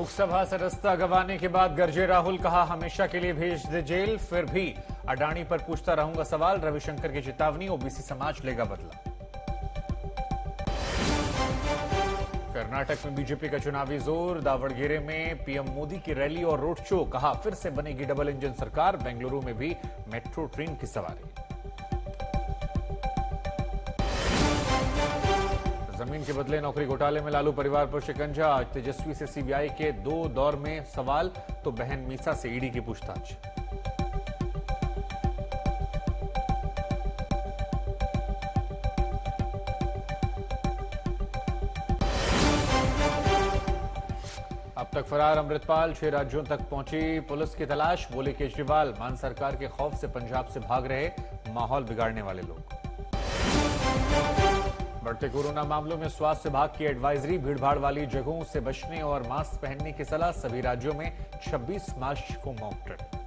लोकसभा सदस्यता गंवाने के बाद गरजे राहुल, कहा हमेशा के लिए भेज दे जेल, फिर भी अडानी पर पूछता रहूंगा सवाल। रविशंकर की चेतावनी, ओबीसी समाज लेगा बदला। कर्नाटक में बीजेपी का चुनावी जोर, दावड़गेरे में पीएम मोदी की रैली और रोड शो, कहा फिर से बनेगी डबल इंजन सरकार। बेंगलुरु में भी मेट्रो ट्रेन की सवारी। जमीन के बदले नौकरी घोटाले में लालू परिवार पर शिकंजा, आज तेजस्वी से सीबीआई के 2 दौर में सवाल, तो बहन मीसा से ईडी की पूछताछ। अब तक फरार अमृतपाल, 6 राज्यों तक पहुंची पुलिस की तलाश, बोले केजरीवाल, मान सरकार के खौफ से पंजाब से भाग रहे माहौल बिगाड़ने वाले लोग। बढ़ते कोरोना मामलों में स्वास्थ्य विभाग की एडवाइजरी, भीड़भाड़ वाली जगहों से बचने और मास्क पहनने की सलाह। सभी राज्यों में 26 मार्च को मॉक ड्रिल।